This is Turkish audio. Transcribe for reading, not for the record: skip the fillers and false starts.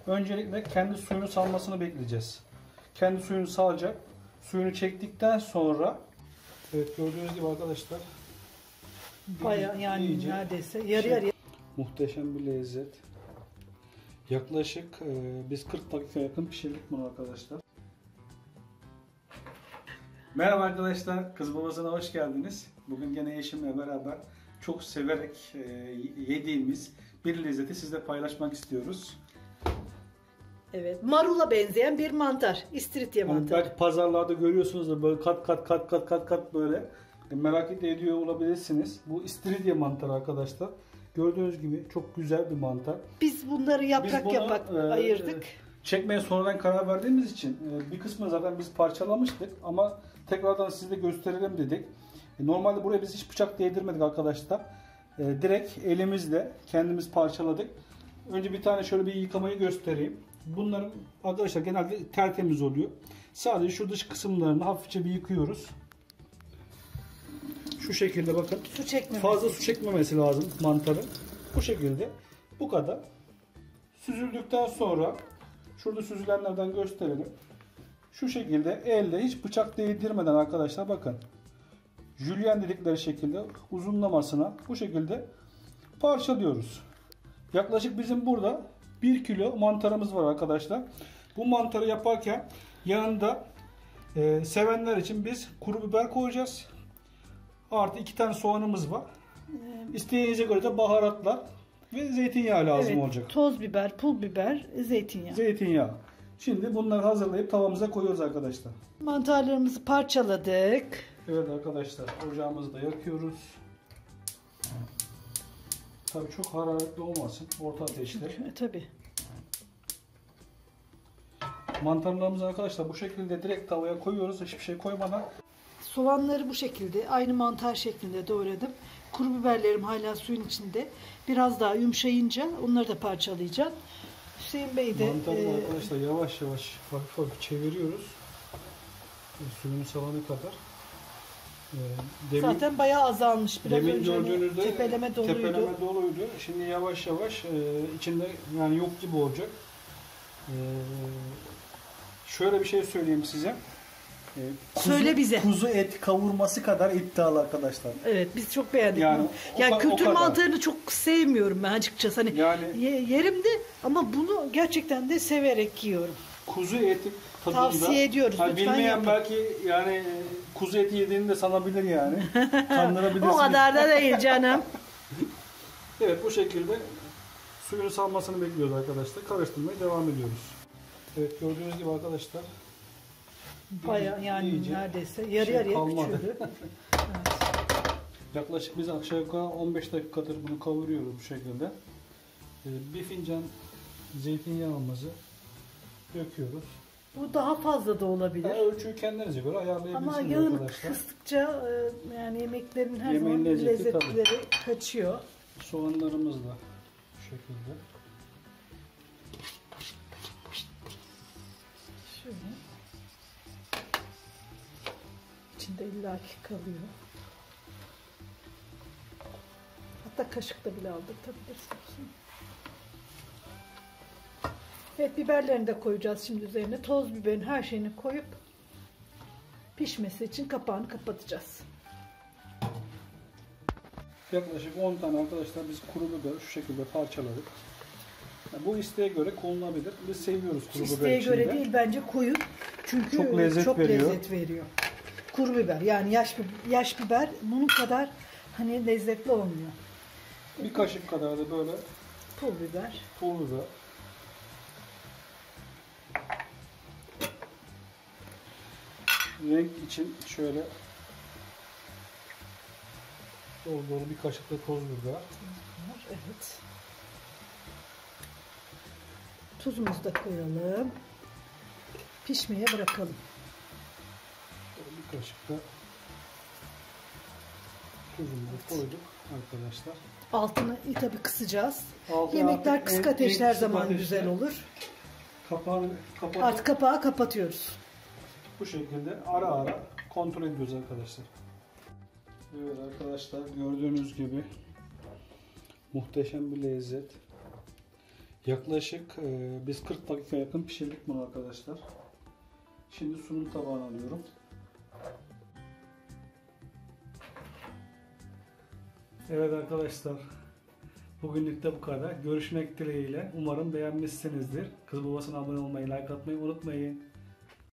Öncelikle kendi suyunu salmasını bekleyeceğiz. Kendi suyunu salacak. Suyunu çektikten sonra, evet gördüğünüz gibi arkadaşlar, bayağı yani iyice neredeyse yarı yarıya. Muhteşem bir lezzet. Yaklaşık biz 40 dakika yakın pişirdik bunu arkadaşlar. Merhaba arkadaşlar, Kız Babası'na hoş geldiniz. Bugün gene eşimle beraber çok severek yediğimiz bir lezzeti sizle paylaşmak istiyoruz. Evet, marula benzeyen bir mantar. İstiridye mantarı. Belki pazarlarda görüyorsunuz da böyle kat böyle. Merak ediyor olabilirsiniz. Bu istiridye mantarı arkadaşlar. Gördüğünüz gibi çok güzel bir mantar. Biz bunları yaprak ayırdık. Çekmeye sonradan karar verdiğimiz için bir kısmını zaten biz parçalamıştık ama tekrardan size gösterelim dedik. Normalde buraya biz hiç bıçak değdirmedik arkadaşlar. Direkt elimizle kendimiz parçaladık. Önce bir tane şöyle bir yıkamayı göstereyim. Bunların arkadaşlar genelde tertemiz oluyor. Sadece şu dış kısımlarını hafifçe bir yıkıyoruz. Şu şekilde bakın. Fazla su çekmemesi lazım mantarın. Bu şekilde. Bu kadar. Süzüldükten sonra şurada süzülenlerden gösterelim. Şu şekilde elle hiç bıçak değdirmeden arkadaşlar bakın. Jülyen dedikleri şekilde uzunlamasına bu şekilde parçalıyoruz. Yaklaşık bizim burada 1 kilo mantarımız var arkadaşlar. Bu mantarı yaparken yanında sevenler için biz kuru biber koyacağız. Artı 2 tane soğanımız var. İsteğinize göre de baharatlar ve zeytinyağı lazım olacak. Toz biber, pul biber, zeytinyağı. Zeytinyağı. Şimdi bunları hazırlayıp tavamıza koyuyoruz arkadaşlar. Mantarlarımızı parçaladık. Evet arkadaşlar, ocağımızı da yakıyoruz. Tabii çok hararetli olmasın. Orta ateşte. Tabii. Mantarlarımızı arkadaşlar bu şekilde direkt tavaya koyuyoruz. Hiçbir şey koymadan. Soğanları bu şekilde aynı mantar şeklinde doğradım. Kuru biberlerim hala suyun içinde. Biraz daha yumuşayınca onları da parçalayacağım. Hüseyin Bey de... Mantarı arkadaşlar yavaş yavaş hafif çeviriyoruz. Suyunu salana kadar. Zaten bayağı azalmış. Biraz demin önce gördüğünüzde tepeleme doluydu. Şimdi yavaş yavaş içinde yani yok gibi olacak. Şöyle bir şey söyleyeyim size. Söyle bize. Kuzu et kavurması kadar iddialı arkadaşlar. Evet, biz çok beğendik. Yani kültür mantarını çok sevmiyorum ben açıkçası. Hani yerim de ama bunu gerçekten de severek yiyorum. Kuzu eti tadında. Tavsiye ediyoruz. Hani bilmeyen belki yani kuzu eti yediğini de sanabilir yani. Kandırabilirsiniz. O kadar da değil canım. Evet, bu şekilde suyunu salmasını bekliyoruz arkadaşlar. Karıştırmaya devam ediyoruz. Evet, gördüğünüz gibi arkadaşlar. Bayağı yani neredeyse yarı yarıya küçüldü. Evet. Yaklaşık biz aşağı yukarı 15 dakikadır bunu kavuruyoruz bu şekilde. Bir fincan zeytinyağımızı döküyoruz. Bu daha fazla da olabilir. Ölçüyü kendinize göre ayarlayabilirsiniz ama yağın arkadaşlar. kıstıkça yani yemeklerin her zaman lezzetleri kaçıyor. Soğanlarımız da bu şekilde. Şöyle. İçinde illaki kalıyor. Hatta kaşıkla bile aldırtabilirsiniz. Evet, biberlerini de koyacağız şimdi üzerine. Toz biberin her şeyini koyup pişmesi için kapağını kapatacağız. Yaklaşık 10 tane arkadaşlar biz kuru biber şu şekilde parçaladık. Bu isteğe göre kullanılabilir. Biz seviyoruz kuru biber İsteğe göre değil bence koyun. Çünkü çok lezzet veriyor. Kuru biber yani yaş biber bunun kadar hani lezzetli olmuyor. Bir kaşık kadar da böyle pul biber. Renk için şöyle dolu bir kaşık da toz biber. Evet. Tuzumuzu da koyalım. Pişmeye bırakalım. Bir kaşık da tuzumuzu koyduk arkadaşlar. Altını tabii kısacağız. Yemekler kısık ateşte her zaman ateşte güzel olur. Kapağını artık kapağı kapatıyoruz. Bu şekilde ara ara kontrol ediyoruz arkadaşlar. Evet arkadaşlar, gördüğünüz gibi muhteşem bir lezzet. Yaklaşık biz 40 dakika yakın pişirdik bunu arkadaşlar. Şimdi sunum tabağına alıyorum. Evet arkadaşlar. Bugünlük de bu kadar. Görüşmek dileğiyle. Umarım beğenmişsinizdir. Kız Babası'na abone olmayı, like atmayı unutmayın.